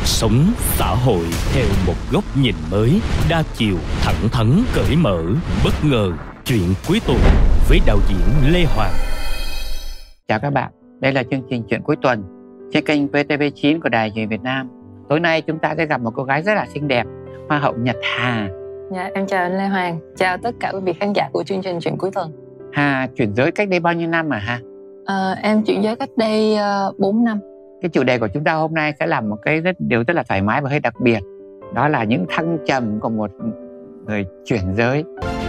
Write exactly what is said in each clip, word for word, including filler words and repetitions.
sống xã hội theo một góc nhìn mới, đa chiều, thẳng thắn, cởi mở, bất ngờ. Chuyện cuối tuần với đạo diễn Lê Hoàng. Chào các bạn, đây là chương trình Chuyện cuối tuần trên kênh vê tê vê chín của Đài Truyền hình Việt Nam. Tối nay chúng ta sẽ gặp một cô gái rất là xinh đẹp, Hoa hậu Nhật Hà. Dạ, em chào anh Lê Hoàng, chào tất cả quý vị khán giả của chương trình Chuyện cuối tuần. Hà chuyển giới cách đây bao nhiêu năm mà Hà? À, em chuyển giới cách đây uh, bốn năm. Cái chủ đề của chúng ta hôm nay sẽ là một cái rất, điều rất là thoải mái và hơi đặc biệt. Đó là những thăng trầm của một người chuyển giới.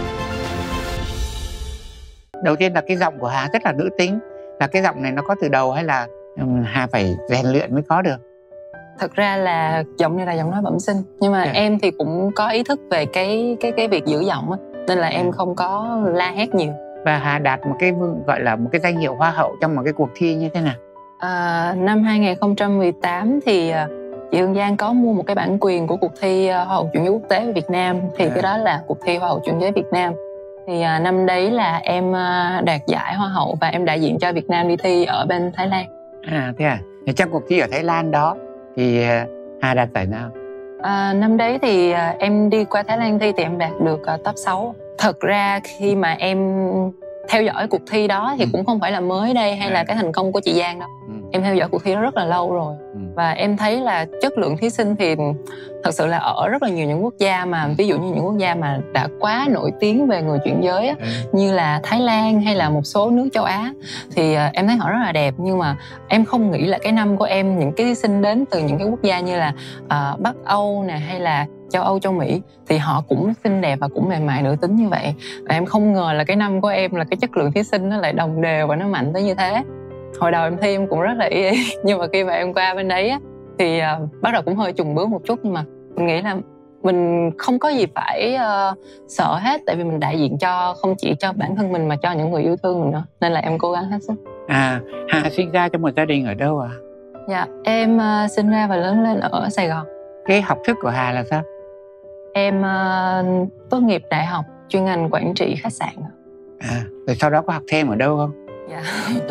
Đầu tiên là cái giọng của Hà rất là nữ tính. Là cái giọng này nó có từ đầu hay là Hà phải rèn luyện mới có được? Thật ra là giọng này là giọng nói bẩm sinh. Nhưng mà yeah. em thì cũng có ý thức về cái cái cái việc giữ giọng á, nên là em không có la hét nhiều. Và Hà đạt một cái gọi là một cái danh hiệu Hoa hậu trong một cái cuộc thi như thế nào? À, năm hai nghìn không trăm mười tám thì chị Hương Giang có mua một cái bản quyền của cuộc thi Hoa hậu chuyển giới quốc tế ở Việt Nam. Thì à. cái đó là cuộc thi Hoa hậu chuyển giới Việt Nam. Thì à, năm đấy là em à, đạt giải Hoa hậu và em đại diện cho Việt Nam đi thi ở bên Thái Lan. À thế à? Thì trong cuộc thi ở Thái Lan đó thì Hà đạt giải nào? À, năm đấy thì à, em đi qua Thái Lan thi thì em đạt được à, top sáu. Thật ra khi mà em theo dõi cuộc thi đó thì ừ. cũng không phải là mới đây hay à. là cái thành công của chị Giang đâu. Ừ. Em theo dõi cuộc thi đó rất là lâu rồi. Ừ. Và em thấy là chất lượng thí sinh thì thật sự là ở rất là nhiều những quốc gia mà ví dụ như những quốc gia mà đã quá nổi tiếng về người chuyển giới á, ừ. như là Thái Lan hay là một số nước châu Á thì uh, em thấy họ rất là đẹp. Nhưng mà em không nghĩ là cái năm của em những cái thí sinh đến từ những cái quốc gia như là uh, Bắc Âu nè hay là châu Âu, châu Mỹ thì họ cũng xinh đẹp và cũng mềm mại nữ tính như vậy. Và em không ngờ là cái năm của em là cái chất lượng thí sinh nó lại đồng đều và nó mạnh tới như thế. Hồi đầu em thi em cũng rất là y y nhưng mà khi mà em qua bên đấy á, thì uh, bắt đầu cũng hơi chùng bước một chút. Nhưng mà mình nghĩ là mình không có gì phải uh, sợ hết, tại vì mình đại diện cho không chỉ cho bản thân mình mà cho những người yêu thương mình nữa, nên là em cố gắng hết sức. À, Hà sinh ra trong một gia đình ở đâu à? Dạ, em uh, sinh ra và lớn lên ở Sài Gòn. Cái học thức của Hà là sao? Em uh, tốt nghiệp đại học chuyên ngành quản trị khách sạn. À, rồi sau đó có học thêm ở đâu không? Dạ.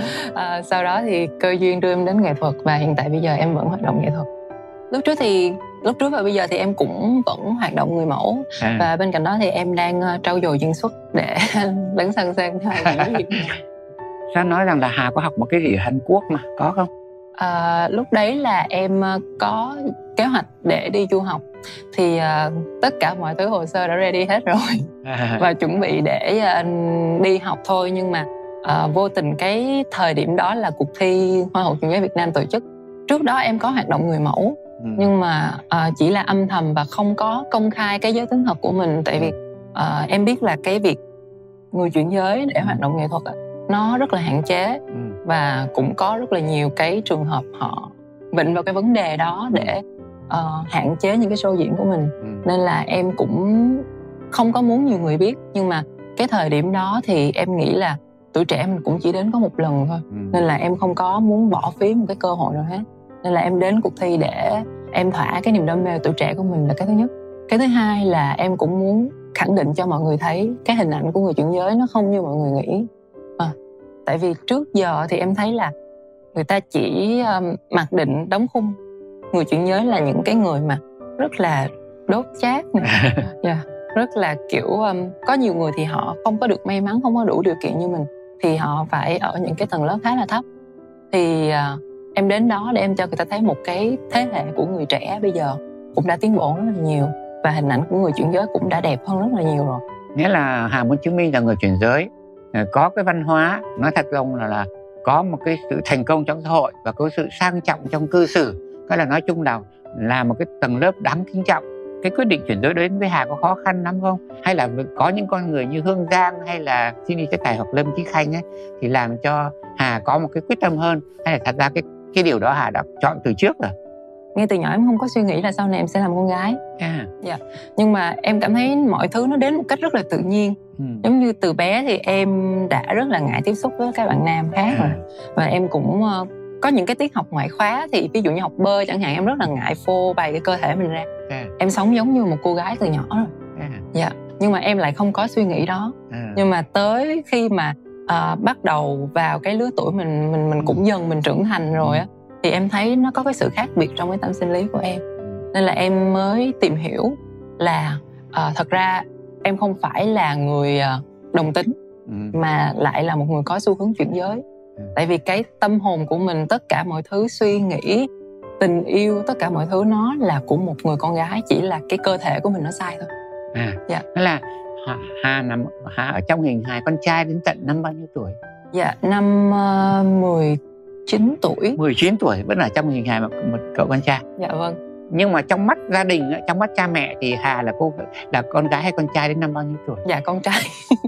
À, sau đó thì cơ duyên đưa em đến nghệ thuật và hiện tại bây giờ em vẫn hoạt động nghệ thuật. Lúc trước thì lúc trước và bây giờ thì em cũng vẫn hoạt động người mẫu à. Và bên cạnh đó thì em đang uh, trau dồi diễn xuất để lấn sân sang những việc này. Sao nói rằng là Hà có học một cái gì ở Hàn Quốc mà có không? À, lúc đấy là em có kế hoạch để đi du học thì uh, tất cả mọi thứ hồ sơ đã ready hết rồi à. Và chuẩn bị để uh, đi học thôi. Nhưng mà uh, vô tình cái thời điểm đó là cuộc thi Hoa hậu chuyển giới Việt Nam tổ chức. Trước đó em có hoạt động người mẫu ừ. nhưng mà uh, chỉ là âm thầm và không có công khai cái giới tính thật của mình. Tại vì uh, em biết là cái việc người chuyển giới để hoạt động nghệ thuật nó rất là hạn chế ừ. và cũng có rất là nhiều cái trường hợp họ vịnh vào cái vấn đề đó để uh, hạn chế những cái show diễn của mình ừ. nên là em cũng không có muốn nhiều người biết. Nhưng mà cái thời điểm đó thì em nghĩ là tuổi trẻ mình cũng chỉ đến có một lần thôi ừ. nên là em không có muốn bỏ phí một cái cơ hội nào hết. Nên là em đến cuộc thi để em thỏa cái niềm đam mê tuổi trẻ của mình là cái thứ nhất. Cái thứ hai là em cũng muốn khẳng định cho mọi người thấy cái hình ảnh của người chuyển giới nó không như mọi người nghĩ. À, tại vì trước giờ thì em thấy là người ta chỉ um, mặc định đóng khung người chuyển giới là những cái người mà rất là đốt chát này. yeah. Rất là kiểu um, có nhiều người thì họ không có được may mắn, không có đủ điều kiện như mình thì họ phải ở những cái tầng lớp khá là thấp. Thì uh, em đến đó để em cho người ta thấy một cái thế hệ của người trẻ bây giờ cũng đã tiến bộ rất là nhiều và hình ảnh của người chuyển giới cũng đã đẹp hơn rất là nhiều rồi. Nghĩa là Hà muốn chứng minh là người chuyển giới có cái văn hóa, nói thật lòng là, là có một cái sự thành công trong xã hội và có sự sang trọng trong cư xử. Cái là nói chung là là một cái tầng lớp đáng kính trọng. Cái quyết định chuyển giới đến với Hà có khó khăn lắm không? Hay là có những con người như Hương Giang hay là Cindy Cái Tài hoặc Lâm Chí Khanh ấy thì làm cho Hà có một cái quyết tâm hơn? Hay là thật ra cái cái điều đó Hà đã chọn từ trước rồi? Ngay từ nhỏ em không có suy nghĩ là sau này em sẽ làm con gái. À. Dạ. Nhưng mà em cảm thấy mọi thứ nó đến một cách rất là tự nhiên. Ừ. Giống như từ bé thì em đã rất là ngại tiếp xúc với các bạn nam khác rồi. À. Và em cũng uh, có những cái tiết học ngoại khóa thì ví dụ như học bơi chẳng hạn, em rất là ngại phô bày cái cơ thể mình ra. À. Em sống giống như một cô gái từ nhỏ rồi. À. Dạ. Nhưng mà em lại không có suy nghĩ đó. À. Nhưng mà tới khi mà uh, bắt đầu vào cái lứa tuổi mình mình mình cũng dần mình trưởng thành rồi á, thì em thấy nó có cái sự khác biệt trong cái tâm sinh lý của em. Nên là em mới tìm hiểu là uh, thật ra em không phải là người uh, đồng tính, ừ. mà lại là một người có xu hướng chuyển giới. ừ. Tại vì cái tâm hồn của mình, tất cả mọi thứ suy nghĩ, tình yêu, tất cả mọi thứ nó là của một người con gái, chỉ là cái cơ thể của mình nó sai thôi. À, dạ. Đó là Hà nằm Hà ở trong hình hài con trai đến tận năm bao nhiêu tuổi? Dạ, năm uh, mười chín tuổi. mười chín tuổi vẫn ở trong hình hài một, một cậu con trai. Dạ vâng. Nhưng mà trong mắt gia đình, trong mắt cha mẹ thì Hà là cô là con gái hay con trai đến năm bao nhiêu tuổi? Dạ con trai.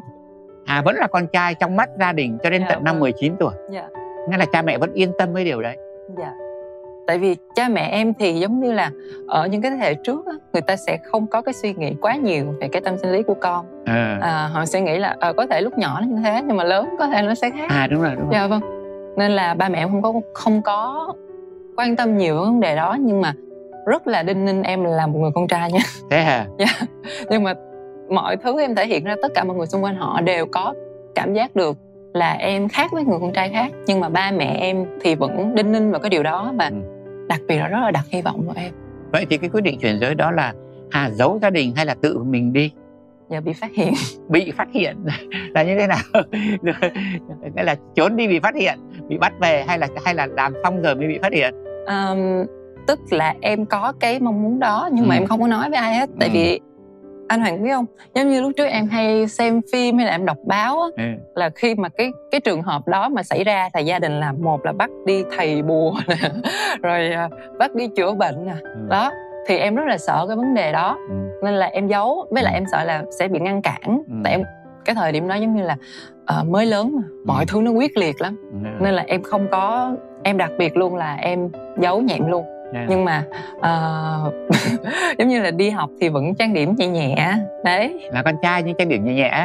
Hà vẫn là con trai trong mắt gia đình cho đến dạ, tận vâng. năm mười chín tuổi. Dạ. Nghĩa là cha mẹ vẫn yên tâm với điều đấy. Dạ. Tại vì cha mẹ em thì giống như là ở những cái thế hệ trước á, người ta sẽ không có cái suy nghĩ quá nhiều về cái tâm sinh lý của con. à. À, họ sẽ nghĩ là à, có thể lúc nhỏ nó như thế nhưng mà lớn có thể nó sẽ khác. À đúng rồi, đúng rồi. Dạ vâng. Nên là ba mẹ em không có không có quan tâm nhiều với vấn đề đó, nhưng mà rất là đinh ninh em là một người con trai nha. Thế hả? Dạ. Nhưng mà mọi thứ em thể hiện ra, tất cả mọi người xung quanh họ đều có cảm giác được là em khác với người con trai khác, nhưng mà ba mẹ em thì vẫn đinh ninh vào cái điều đó, và ừ. đặc biệt là rất là đặt hy vọng vào em. Vậy thì cái quyết định chuyển giới đó là Hà giấu gia đình hay là tự mình đi? Dạ bị phát hiện. Bị phát hiện là như thế nào? Nghĩa là trốn đi bị phát hiện, bị bắt về, hay là hay là làm xong rồi mới bị phát hiện? Um, tức là em có cái mong muốn đó nhưng ừ. mà em không có nói với ai hết. Tại ừ. vì anh Hoàng biết không, giống như lúc trước em hay xem phim hay là em đọc báo á, ừ. là khi mà cái cái trường hợp đó mà xảy ra thì gia đình là một là bắt đi thầy bùa nè, rồi uh, bắt đi chữa bệnh nè, ừ. đó thì em rất là sợ cái vấn đề đó, ừ. nên là em giấu. Với lại em sợ là sẽ bị ngăn cản, ừ. tại em cái thời điểm đó giống như là uh, mới lớn mà mọi ừ. thứ nó quyết liệt lắm, ừ. nên là em không có, em đặc biệt luôn là em giấu nhẹm luôn. Yeah. Nhưng mà uh, giống như là đi học thì vẫn trang điểm nhẹ nhẹ đấy. Là con trai nhưng trang điểm nhẹ nhẹ.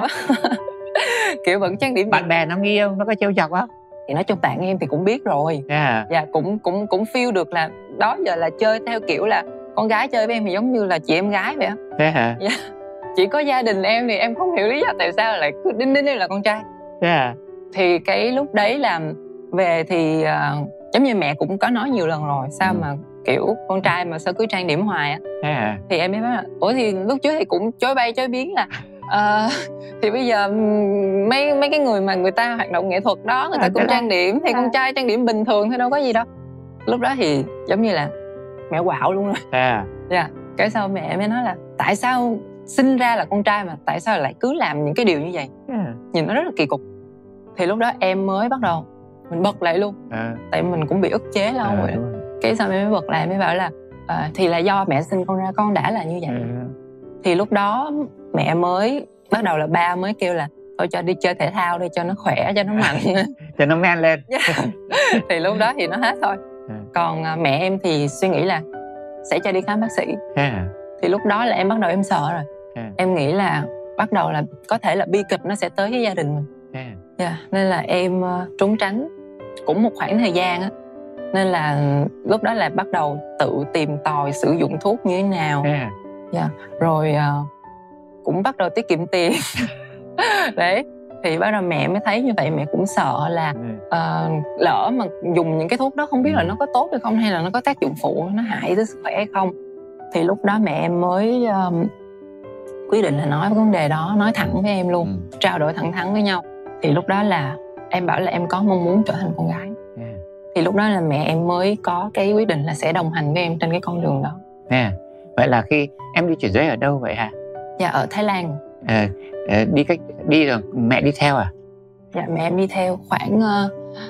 Kiểu vẫn trang điểm. Bạn bè nó nghi không? Nó có trêu chọc không? Thì nói chung bạn em thì cũng biết rồi. Yeah. Dạ cũng cũng cũng feel được là đó giờ là chơi theo kiểu là con gái chơi với em thì giống như là chị em gái vậy á. Thế hả? Dạ. Chỉ có gia đình em thì em không hiểu lý do tại sao lại cứ đinh đinh em là con trai. Thế hả? Thì cái lúc đấy là về thì uh, giống như mẹ cũng có nói nhiều lần rồi, sao ừ. mà kiểu con trai mà sao cứ trang điểm hoài á. À. Thì em mới nói là ủa thì lúc trước thì cũng chối bay chối biến là uh, thì bây giờ mấy mấy cái người mà người ta hoạt động nghệ thuật đó người ta à, cũng trang điểm thì à. con trai trang điểm bình thường thôi đâu có gì đâu. Lúc đó thì giống như là mẹ quạo luôn rồi. À. Dạ. Cái sau mẹ mới nói là tại sao sinh ra là con trai mà tại sao lại cứ làm những cái điều như vậy, à. nhìn nó rất là kỳ cục. Thì lúc đó em mới bắt đầu mình bật lại luôn, à. tại mình cũng bị ức chế lâu à, rồi. Cái sau em mới bật lại mới bảo là à, thì là do mẹ sinh con ra, con đã là như vậy. À. Thì lúc đó mẹ mới bắt đầu là ba mới kêu là thôi cho đi chơi thể thao đi cho nó khỏe, cho nó mạnh. Cho nó men lên. Thì lúc đó thì nó hết thôi. À. Còn à, mẹ em thì suy nghĩ là sẽ cho đi khám bác sĩ. À. Thì lúc đó là em bắt đầu em sợ rồi. À. Em nghĩ là bắt đầu là có thể là bi kịch nó sẽ tới với gia đình mình. À. Yeah, nên là em uh, trốn tránh cũng một khoảng thời gian á. Nên là lúc đó là bắt đầu tự tìm tòi sử dụng thuốc như thế nào. Yeah. Yeah. Rồi uh, cũng bắt đầu tiết kiệm tiền. Đấy. Thì bắt đầu mẹ mới thấy như vậy, mẹ cũng sợ là uh, lỡ mà dùng những cái thuốc đó không biết là nó có tốt hay không, hay là nó có tác dụng phụ, nó hại tới sức khỏe hay không. Thì lúc đó mẹ em mới uh, quyết định là nói vấn đề đó, nói thẳng với em luôn, ừ. trao đổi thẳng thắn với nhau. Thì lúc đó là em bảo là em có mong muốn trở thành con gái. Yeah. Thì lúc đó là mẹ em mới có cái quyết định là sẽ đồng hành với em trên cái con đường đó. Yeah. Vậy là khi em đi chuyển giới ở đâu vậy hả? Dạ ở Thái Lan. À, đi cách đi rồi mẹ đi theo à? Dạ mẹ em đi theo khoảng uh,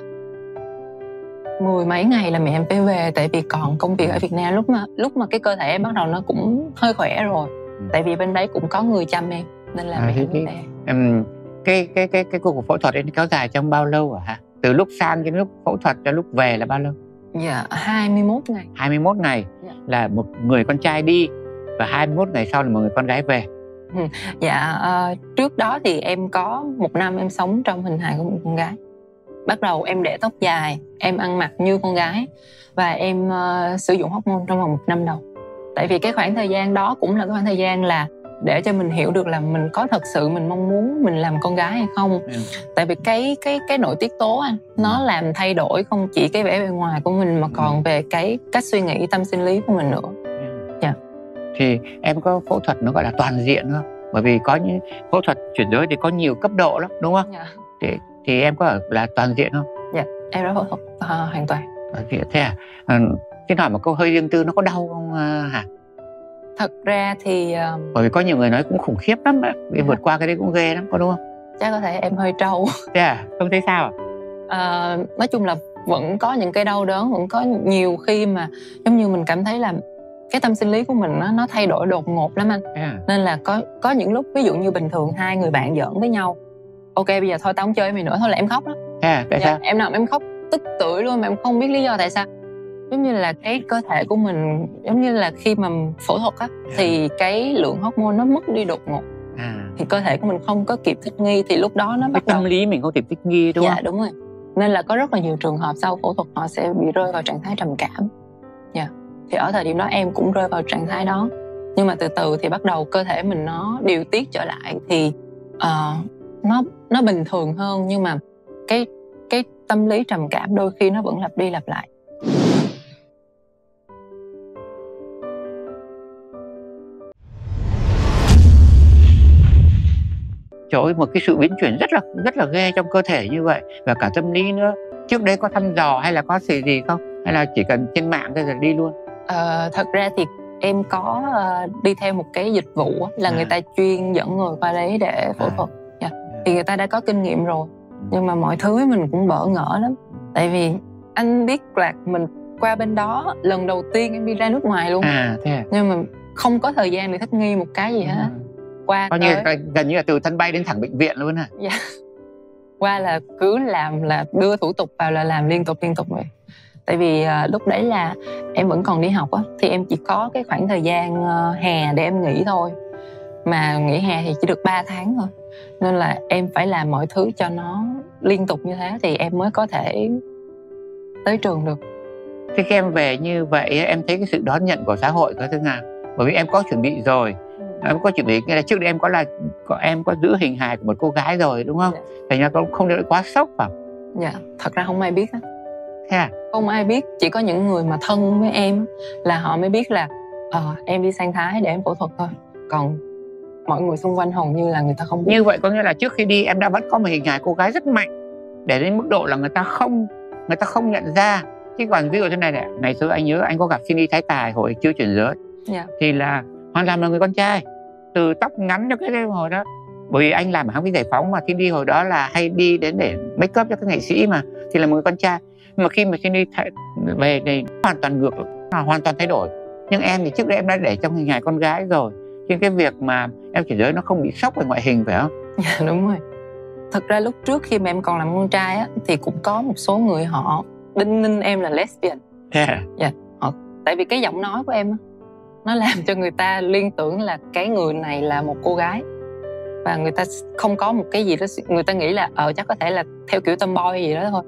mười mấy ngày là mẹ em phải về, tại vì còn công việc ở Việt Nam. Lúc mà lúc mà cái cơ thể em bắt đầu nó cũng hơi khỏe rồi, ừ. tại vì bên đấy cũng có người chăm em nên là à, mẹ em về. Em cái cái cái cái cuộc phẫu thuật ấy kéo dài trong bao lâu à hả? Từ lúc sang đến lúc phẫu thuật cho lúc về là bao lâu? Dạ hai mươi mốt ngày. hai mươi mốt ngày dạ. Là một người con trai đi và hai mươi mốt ngày sau là một người con gái về. Ừ. Dạ uh, trước đó thì em có một năm em sống trong hình hài của một con gái. Bắt đầu em để tóc dài, em ăn mặc như con gái và em uh, sử dụng hormone trong vòng một năm đầu. Tại vì cái khoảng thời gian đó cũng là cái khoảng thời gian là để cho mình hiểu được là mình có thật sự mình mong muốn mình làm con gái hay không. Ừ. Tại vì cái cái cái nội tiết tố anh nó làm thay đổi không chỉ cái vẻ bề ngoài của mình mà còn về cái cách suy nghĩ, tâm sinh lý của mình nữa. Ừ. Thì em có phẫu thuật nó gọi là toàn diện không? Bởi vì có những phẫu thuật chuyển giới thì có nhiều cấp độ lắm, đúng không? Dạ. Thì, thì em có ở là toàn diện không? Dạ, em đã phẫu thuật uh, hoàn toàn. Toàn diện thế à? à Cái hỏi một câu hơi riêng tư, nó có đau không uh, hả? Thật ra thì uh... bởi vì có nhiều người nói cũng khủng khiếp lắm á, dạ. Vượt qua cái đấy cũng ghê lắm, có đúng không? Chắc có thể em hơi trâu. Thế à? Không thấy sao à? Uh, nói chung là vẫn có những cái đau đớn, vẫn có nhiều khi mà giống như mình cảm thấy là cái tâm sinh lý của mình nó, nó thay đổi đột ngột lắm anh. Yeah. Nên là có có những lúc ví dụ như bình thường hai người bạn giỡn với nhau, ok bây giờ thôi tao không chơi với mày nữa, thôi là em khóc đó. Yeah, tại dạ, sao? Em nào em khóc tức tưởi luôn mà em không biết lý do tại sao. Giống như là cái cơ thể của mình, giống như là khi mà phẫu thuật á, yeah. thì cái lượng hormone nó mất đi đột ngột. À. Thì cơ thể của mình không có kịp thích nghi, thì lúc đó nó bắt cái tâm đầu... lý mình không kịp thích nghi, đúng dạ, không? Dạ đúng rồi. Nên là có rất là nhiều trường hợp sau phẫu thuật họ sẽ bị rơi vào trạng thái trầm cảm. Dạ. Yeah. Thì ở thời điểm đó em cũng rơi vào trạng thái đó. Nhưng mà từ từ thì bắt đầu cơ thể mình nó điều tiết trở lại, thì uh, nó nó bình thường hơn. Nhưng mà cái cái tâm lý trầm cảm đôi khi nó vẫn lặp đi lặp lại. Trời ơi, một cái sự biến chuyển rất là rất là ghê trong cơ thể như vậy, và cả tâm lý nữa. Trước đấy có thăm dò hay là có gì gì không? Hay là chỉ cần trên mạng thôi rồi đi luôn? Ờ, thật ra thì em có uh, đi theo một cái dịch vụ là à. người ta chuyên dẫn người qua đấy để phẫu thuật. À. Yeah. Thì người ta đã có kinh nghiệm rồi. Nhưng mà mọi thứ mình cũng bỡ ngỡ lắm. Tại vì anh biết là mình qua bên đó lần đầu tiên em đi ra nước ngoài luôn. À, thế à? Nhưng mà không có thời gian để thích nghi một cái gì hết. Ừ. Qua coi như gần như là từ sân bay đến thẳng bệnh viện luôn hả? Dạ. Qua là cứ làm là đưa thủ tục vào là làm liên tục liên tục vậy. Tại vì uh, lúc đấy là em vẫn còn đi học á, thì em chỉ có cái khoảng thời gian uh, hè để em nghỉ thôi. Mà nghỉ hè thì chỉ được ba tháng thôi. Nên là em phải làm mọi thứ cho nó liên tục như thế thì em mới có thể tới trường được. Thế khi em về như vậy em thấy cái sự đón nhận của xã hội có thế nào? Bởi vì em có chuẩn bị rồi. Em có chuẩn bị, nghĩa là trước đây em có là có, em có giữ hình hài của một cô gái rồi đúng không? Dạ. Thành ra cũng không được quá sốc phải không? Dạ, thật ra không ai biết á. Thế à? Không ai biết, chỉ có những người mà thân với em là họ mới biết là ờ, em đi sang Thái để em phẫu thuật thôi. Còn mọi người xung quanh hầu như là người ta không biết. Như vậy có nghĩa là trước khi đi em đã vẫn có một hình hài cô gái rất mạnh, để đến mức độ là người ta không người ta không nhận ra. Chứ còn ví dụ thế này này, ngày xưa anh nhớ anh có gặp Cindy Thái Tài hồi chưa chuyển giới. Dạ. Thì là hoàn toàn là người con trai, từ tóc ngắn cho cái hồi đó. Bởi vì anh làm ở hãng phim Giải Phóng mà Cindy hồi đó là hay đi đến để make up cho các nghệ sĩ mà, thì là một người con trai. Nhưng mà khi mà Cindy về thì hoàn toàn ngược, hoàn toàn thay đổi. Nhưng em thì trước đây em đã để trong hình hài con gái rồi, nên cái việc mà em chuyển giới nó không bị sốc về ngoại hình phải không? Dạ đúng rồi. Thật ra lúc trước khi mà em còn làm con trai á, thì cũng có một số người họ đinh ninh em là lesbian. Yeah. Dạ. Họ, tại vì cái giọng nói của em nó làm cho người ta liên tưởng là cái người này là một cô gái, và người ta không có một cái gì đó, người ta nghĩ là ờ chắc có thể là theo kiểu tomboy gì đó thôi.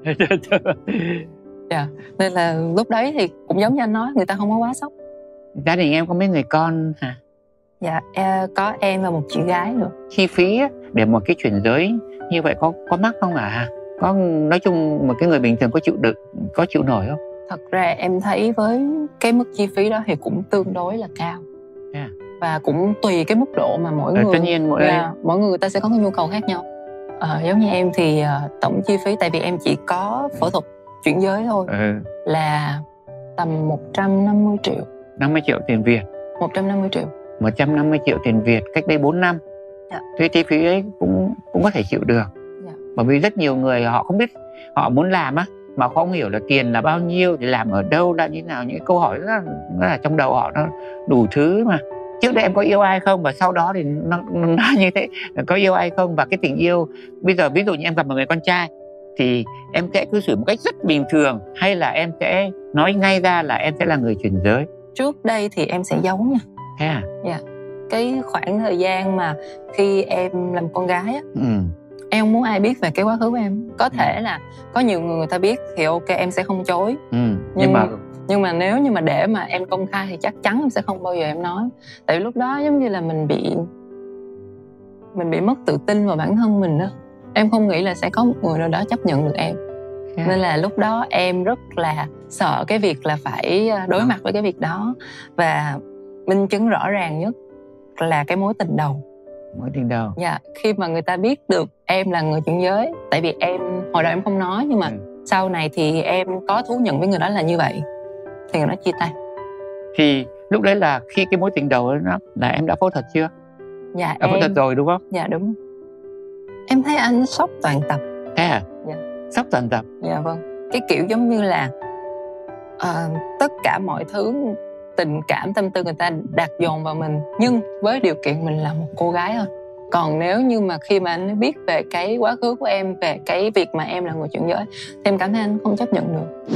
Dạ. Nên là lúc đấy thì cũng giống như anh nói, người ta không có quá sốc. Gia đình em có mấy người con hả? Dạ, có em và một chị gái nữa. Chi phí để một cái chuyển giới như vậy có có mắc không ạ? À? Có, nói chung một cái người bình thường có chịu được, có chịu nổi không? Thật ra em thấy với cái mức chi phí đó thì cũng tương đối là cao. Yeah. Và cũng tùy cái mức độ mà mỗi ừ, người. Tất nhiên mỗi, yeah, mỗi người ta sẽ có cái nhu cầu khác nhau. À, giống như em thì uh, tổng chi phí, tại vì em chỉ có phẫu thuật chuyển giới thôi, ừ. là tầm một trăm năm mươi triệu. năm mươi triệu tiền Việt. một trăm năm mươi triệu. một trăm năm mươi triệu tiền Việt cách đây bốn năm. Dạ. Thế chi phí ấy cũng cũng có thể chịu được. Dạ. Bởi vì rất nhiều người họ không biết, họ muốn làm á mà không hiểu là tiền là bao nhiêu, thì làm ở đâu, là như thế nào, những câu hỏi rất là, rất là trong đầu họ nó đủ thứ mà. Trước đây em có yêu ai không, và sau đó thì nó, nó như thế, có yêu ai không, và cái tình yêu bây giờ ví dụ như em gặp một người con trai thì em sẽ cư xử một cách rất bình thường, hay là em sẽ nói ngay ra là em sẽ là người chuyển giới? Trước đây thì em sẽ giấu nha. Thế à? Dạ. Cái khoảng thời gian mà khi em làm con gái á, ừ. em không muốn ai biết về cái quá khứ của em. Có thể ừ. là có nhiều người người ta biết thì ok em sẽ không chối. Ừ. Nhưng, nhưng mà nhưng mà nếu như mà để mà em công khai thì chắc chắn em sẽ không bao giờ em nói. Tại vì lúc đó giống như là mình bị mình bị mất tự tin vào bản thân mình đó. Em không nghĩ là sẽ có một người nào đó chấp nhận được em. Yeah. Nên là lúc đó em rất là sợ cái việc là phải đối mặt với cái việc đó. Và minh chứng rõ ràng nhất là cái mối tình đầu. Mối tình đầu. Dạ, khi mà người ta biết được em là người chuyển giới, tại vì em hồi đầu em không nói, nhưng mà ừ. sau này thì em có thú nhận với người đó là như vậy, thì người đó chia tay. Thì lúc đấy là khi cái mối tình đầu đó là em đã phẫu thuật chưa? Dạ đã em... phẫu thuật rồi đúng không? Dạ đúng. Em thấy anh sốc toàn tập. Thế à? Dạ. Sốc toàn tập. Dạ vâng. Cái kiểu giống như là uh, tất cả mọi thứ tình cảm tâm tư người ta đặt dồn vào mình, nhưng với điều kiện mình là một cô gái thôi. Còn nếu như mà khi mà anh biết về cái quá khứ của em, về cái việc mà em là người chuyển giới, thì em cảm thấy anh không chấp nhận được.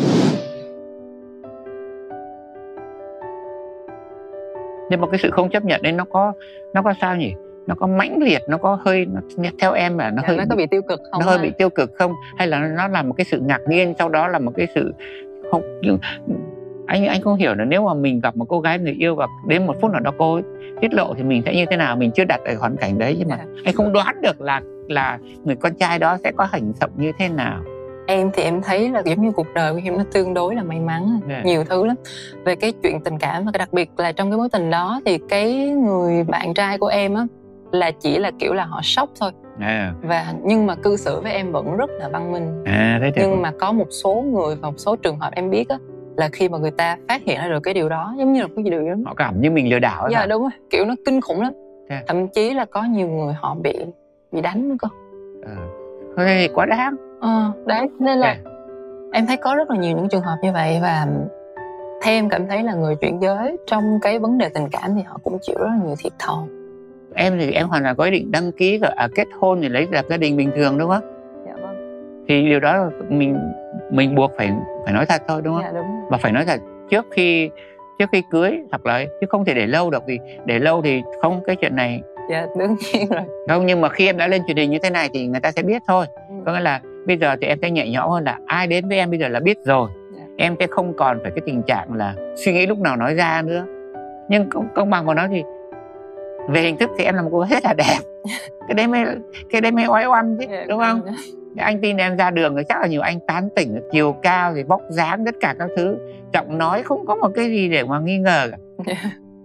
Nhưng mà cái sự không chấp nhận đấy nó có nó có sao nhỉ? Nó có mãnh liệt, nó có hơi nó, theo em là nó dạ, hơi nó có bị tiêu cực không? Nó hơi bị tiêu cực không? Hay là nó là một cái sự ngạc nhiên, sau đó là một cái sự không anh anh không hiểu là nếu mà mình gặp một cô gái người yêu và đến một phút nào đó cô ấy tiết lộ thì mình sẽ như thế nào, mình chưa đặt ở hoàn cảnh đấy, nhưng mà yeah. anh không đoán được là là người con trai đó sẽ có hành động như thế nào. Em thì em thấy là giống như cuộc đời của em nó tương đối là may mắn, yeah. nhiều thứ lắm về cái chuyện tình cảm, và đặc biệt là trong cái mối tình đó thì cái người bạn trai của em á là chỉ là kiểu là họ sốc thôi. À. Và nhưng mà cư xử với em vẫn rất là văn minh. À, thế nhưng mà có một số người và một số trường hợp em biết á, là khi mà người ta phát hiện ra được cái điều đó, giống như là cái điều đó họ cảm như mình lừa đảo. Dạ đúng rồi, kiểu nó kinh khủng lắm. À. Thậm chí là có nhiều người họ bị bị đánh nữa cơ. À. Thế thì quá đáng. Ờ, đấy nên là à. em thấy có rất là nhiều những trường hợp như vậy, và theo em cảm thấy là người chuyển giới trong cái vấn đề tình cảm thì họ cũng chịu rất là nhiều thiệt thòi. Em thì em hoàn toàn có ý định đăng ký rồi à, kết hôn thì lấy lập gia đình bình thường đúng không? Dạ vâng. Thì điều đó mình mình buộc phải phải nói thật thôi đúng không? Dạ đúng. Và phải nói thật trước khi trước khi cưới hoặc là chứ không thể để lâu được, vì để lâu thì không cái chuyện này. Dạ đương nhiên rồi. Không, nhưng mà khi em đã lên truyền hình như thế này thì người ta sẽ biết thôi. Ừ. Có nghĩa là bây giờ thì em sẽ nhẹ nhõm hơn, là ai đến với em bây giờ là biết rồi. Dạ. Em sẽ không còn phải cái tình trạng là suy nghĩ lúc nào nói ra nữa. Nhưng công, công bằng của nó thì về hình thức thì em là một cô rất là đẹp. Cái đấy mới cái đấy mới oái oăm chứ, yeah, đúng không? Yeah. Anh tin em ra đường thì chắc là nhiều anh tán tỉnh, chiều cao thì vóc dáng tất cả các thứ, giọng nói không có một cái gì để mà nghi ngờ cả. Yeah.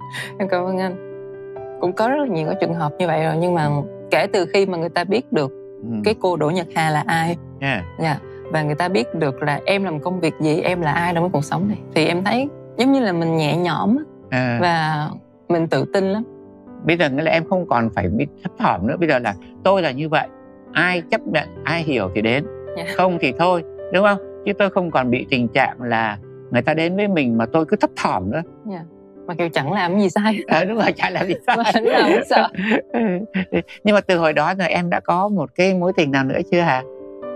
Em cảm ơn anh. Cũng có rất là nhiều cái trường hợp như vậy rồi, nhưng mà kể từ khi mà người ta biết được ừ. cái cô Đỗ Nhật Hà là ai, yeah. Yeah, và người ta biết được là em làm công việc gì, em là ai trong cái cuộc sống này, thì em thấy giống như là mình nhẹ nhõm à. Và mình tự tin lắm. Bây giờ nghĩa là em không còn phải bị thấp thỏm nữa. Bây giờ là tôi là như vậy, ai chấp nhận, ai hiểu thì đến, yeah. không thì thôi, đúng không? Chứ tôi không còn bị tình trạng là người ta đến với mình mà tôi cứ thấp thỏm nữa. Yeah. Mà kiểu chẳng làm gì sai. Ờ đúng rồi, chẳng làm gì sai. Làm không sợ. Nhưng mà từ hồi đó rồi em đã có một cái mối tình nào nữa chưa hả?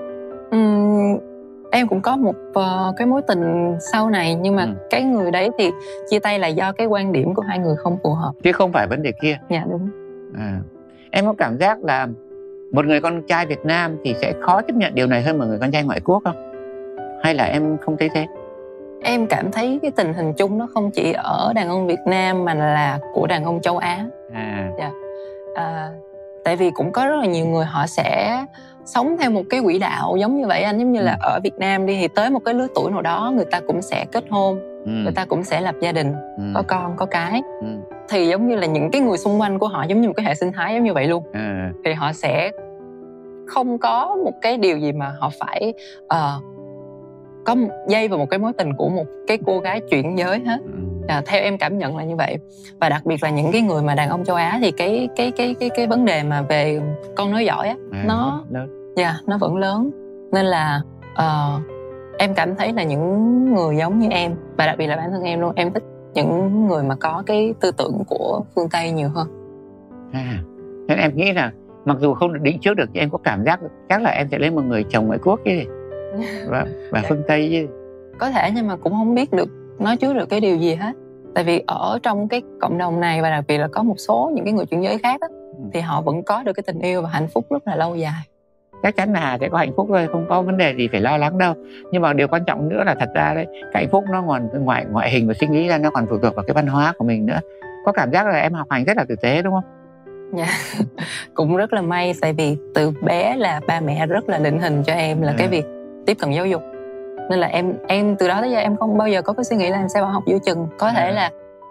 Uhm, em cũng có một uh, cái mối tình sau này, nhưng mà ừ. cái người đấy thì chia tay là do cái quan điểm của hai người không phù hợp, chứ không phải vấn đề kia. Dạ đúng. À. Em có cảm giác là một người con trai Việt Nam thì sẽ khó chấp nhận điều này hơn một người con trai ngoại quốc không? Hay là em không thấy thế? Em cảm thấy cái tình hình chung nó không chỉ ở đàn ông Việt Nam mà là của đàn ông châu Á. À. Dạ. À, tại vì cũng có rất là nhiều người họ sẽ sống theo một cái quỹ đạo giống như vậy anh, giống như là ở Việt Nam đi thì tới một cái lứa tuổi nào đó người ta cũng sẽ kết hôn, ừ. người ta cũng sẽ lập gia đình, ừ. có con có cái, ừ. thì giống như là những cái người xung quanh của họ giống như một cái hệ sinh thái giống như vậy luôn. À. Thì họ sẽ không có một cái điều gì mà họ phải uh, có dây vào một cái mối tình của một cái cô gái chuyển giới hết. À, theo em cảm nhận là như vậy. Và đặc biệt là những cái người mà đàn ông châu Á thì cái cái cái cái cái vấn đề mà về con nói giỏi á, à, nó dạ yeah, nó vẫn lớn. Nên là uh, em cảm thấy là những người giống như em, và đặc biệt là bản thân em luôn, em thích những người mà có cái tư tưởng của phương Tây nhiều hơn. À, nên em nghĩ là mặc dù không được định trước được, nhưng em có cảm giác chắc là em sẽ lấy một người chồng ngoại quốc chứ gì. Và, và phương Tây chứ. Có thể, nhưng mà cũng không biết được nói trước được cái điều gì hết. Tại vì ở trong cái cộng đồng này, và đặc biệt là có một số những cái người chuyển giới khác á, ừ. thì họ vẫn có được cái tình yêu và hạnh phúc rất là lâu dài. Chắc chắn là sẽ có hạnh phúc thôi, không có vấn đề gì phải lo lắng đâu. Nhưng mà điều quan trọng nữa là thật ra đấy, cái hạnh phúc nó còn ngoài ngoại hình và sinh lý ra, nó còn phụ thuộc vào cái văn hóa của mình nữa. Có cảm giác là em học hành rất là tử tế đúng không? Dạ, cũng rất là may. Tại vì từ bé là ba mẹ rất là định hình cho em là à. cái việc tiếp cận giáo dục. Nên là em em từ đó tới giờ em không bao giờ có cái suy nghĩ là em sẽ bỏ học giữa chừng. Có à. thể là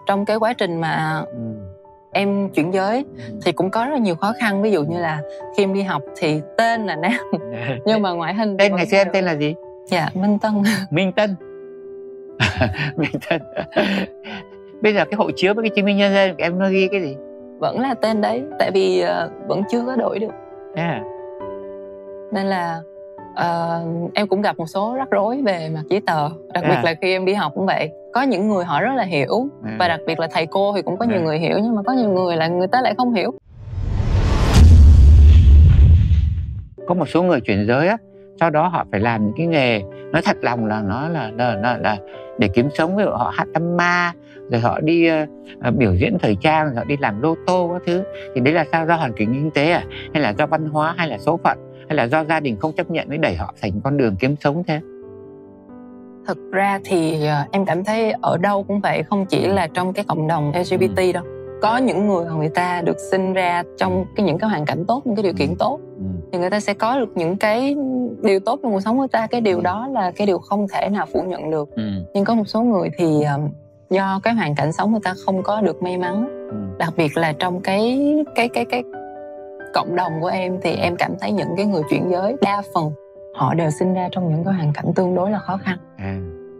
trong cái quá trình mà ừ. em chuyển giới thì cũng có rất là nhiều khó khăn. Ví dụ như là khi em đi học thì tên là nam nhưng mà ngoại hình tên ngày xưa em tên là gì? Dạ, Minh Tân. Minh Tân. Minh Tân. Bây giờ cái hộ chiếu với cái chứng minh nhân dân em nó ghi cái gì? Vẫn là tên đấy, tại vì uh, vẫn chưa có đổi được. Yeah. Nên là uh, em cũng gặp một số rắc rối về mặt giấy tờ. Đặc yeah. biệt là khi em đi học cũng vậy. Có những người họ rất là hiểu yeah. và đặc biệt là thầy cô thì cũng có yeah. nhiều người hiểu, nhưng mà có nhiều người là người ta lại không hiểu. Có một số người chuyển giới á, sau đó họ phải làm những cái nghề nói thật lòng là nó là là, là, là để kiếm sống. Ví dụ họ hát tăm ma, rồi họ đi uh, biểu diễn thời trang, rồi họ đi làm lô tô các thứ. Thì đấy là sao? Do hoàn cảnh kinh tế à? Hay là do văn hóa, hay là số phận, hay là do gia đình không chấp nhận mới đẩy họ thành con đường kiếm sống thế? Thực ra thì uh, em cảm thấy ở đâu cũng vậy, không chỉ là trong cái cộng đồng lờ giê bê tê ừ. đâu. Có những người người ta được sinh ra trong cái những cái hoàn cảnh tốt, những cái điều kiện tốt ừ. thì người ta sẽ có được những cái điều tốt trong cuộc sống của ta. Cái điều đó là cái điều không thể nào phủ nhận được ừ. Nhưng có một số người thì um, do cái hoàn cảnh sống người ta không có được may mắn ừ. Đặc biệt là trong cái cái cái cái cộng đồng của em thì em cảm thấy những cái người chuyển giới đa phần họ đều sinh ra trong những cái hoàn cảnh tương đối là khó khăn à.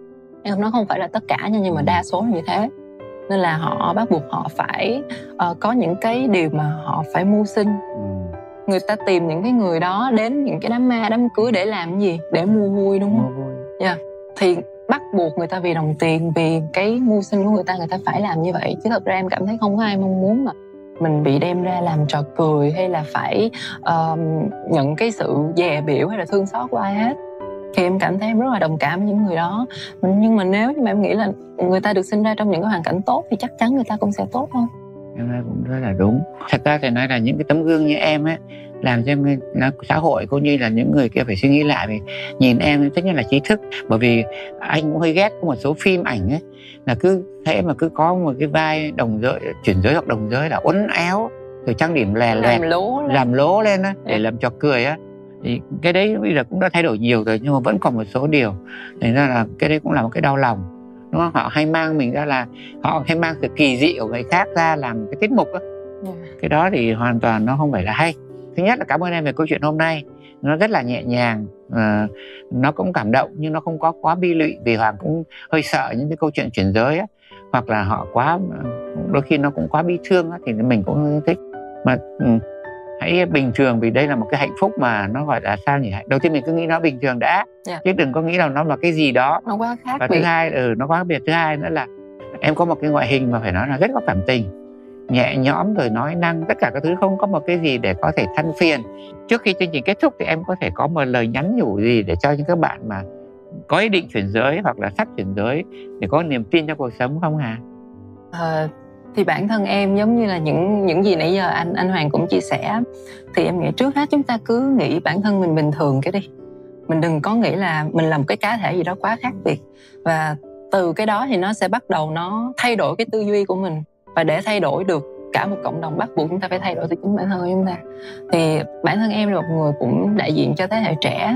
Em nói không phải là tất cả nha, nhưng mà đa số là như thế. Nên là họ bắt buộc họ phải uh, có những cái điều mà họ phải mưu sinh ừ. Người ta tìm những cái người đó đến những cái đám ma, đám cưới để làm gì? Để mua vui, đúng không? Mua vui. Yeah. Thì bắt buộc người ta vì đồng tiền, vì cái mưu sinh của người ta, người ta phải làm như vậy. Chứ thật ra em cảm thấy không có ai mong muốn mà mình bị đem ra làm trò cười, hay là phải uh, nhận cái sự dè bỉu hay là thương xót của ai hết. Thì em cảm thấy em rất là đồng cảm với những người đó. Nhưng mà nếu như mà em nghĩ là người ta được sinh ra trong những cái hoàn cảnh tốt thì chắc chắn người ta cũng sẽ tốt hơn. Em nói cũng rất là đúng. Thật ra thì nói là những cái tấm gương như em ấy làm cho em, xã hội cũng như là những người kia phải suy nghĩ lại. Vì nhìn em tất nhiên là trí thức. Bởi vì anh cũng hơi ghét có một số phim ảnh ấy là cứ thế mà cứ có một cái vai đồng giới, chuyển giới hoặc đồng giới là uốn éo, rồi trang điểm lè lẹt, làm lố lên, làm lố lên á, để làm trò cười á. Thì cái đấy bây giờ cũng đã thay đổi nhiều rồi, nhưng mà vẫn còn một số điều. Thành ra là cái đấy cũng là một cái đau lòng, đúng không? Họ hay mang mình ra là họ hay mang sự kỳ dị của người khác ra làm cái tiết mục đó. Yeah. Cái đó thì hoàn toàn nó không phải là hay. Thứ nhất là cảm ơn em về câu chuyện hôm nay, nó rất là nhẹ nhàng, uh, nó cũng cảm động nhưng nó không có quá bi lụy. Vì Hoàng cũng hơi sợ những cái câu chuyện chuyển giới á, hoặc là họ quá, đôi khi nó cũng quá bi thương á, thì mình cũng không thích. Mà uh, hãy bình thường, vì đây là một cái hạnh phúc mà nó gọi là sao nhỉ? Đầu tiên mình cứ nghĩ nó bình thường đã, yeah. chứ đừng có nghĩ là nó là cái gì đó nó quá khác và biệt. Thứ hai, ừ, nó quá biệt. Thứ hai nữa là em có một cái ngoại hình mà phải nói là rất có cảm tình, nhẹ nhõm, rồi nói năng tất cả các thứ, không có một cái gì để có thể than phiền. Trước khi chương trình kết thúc thì em có thể có một lời nhắn nhủ gì để cho những các bạn mà có ý định chuyển giới hoặc là sắp chuyển giới để có niềm tin trong cuộc sống không hả? À, thì bản thân em giống như là những những gì nãy giờ anh anh Hoàng cũng chia sẻ, thì em nghĩ trước hết chúng ta cứ nghĩ bản thân mình bình thường cái đi. Mình đừng có nghĩ là mình là một cái cá thể gì đó quá khác biệt, và từ cái đó thì nó sẽ bắt đầu nó thay đổi cái tư duy của mình. Và để thay đổi được cả một cộng đồng bắt buộc chúng ta phải thay đổi từ chính bản thân của chúng ta. Thì bản thân em là một người cũng đại diện cho thế hệ trẻ.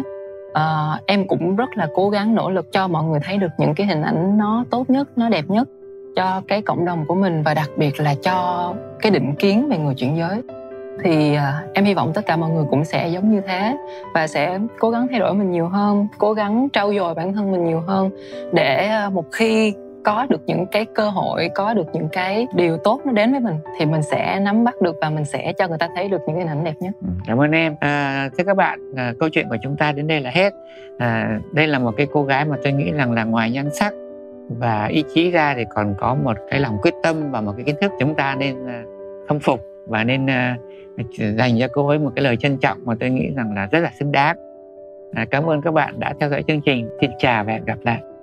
À, em cũng rất là cố gắng nỗ lực cho mọi người thấy được những cái hình ảnh nó tốt nhất, nó đẹp nhất cho cái cộng đồng của mình, và đặc biệt là cho cái định kiến về người chuyển giới. Thì à, em hy vọng tất cả mọi người cũng sẽ giống như thế, và sẽ cố gắng thay đổi mình nhiều hơn, cố gắng trau dồi bản thân mình nhiều hơn, để một khi có được những cái cơ hội, có được những cái điều tốt nó đến với mình thì mình sẽ nắm bắt được và mình sẽ cho người ta thấy được những cái hình ảnh đẹp nhất. Cảm ơn em. À, thưa các bạn, à, câu chuyện của chúng ta đến đây là hết. À, đây là một cái cô gái mà tôi nghĩ rằng là ngoài nhan sắc và ý chí ra thì còn có một cái lòng quyết tâm và một cái kiến thức. Chúng ta nên uh, khâm phục và nên uh, dành cho cô ấy một cái lời trân trọng mà tôi nghĩ rằng là rất là xứng đáng. À, cảm ơn các bạn đã theo dõi chương trình. Xin chào và hẹn gặp lại.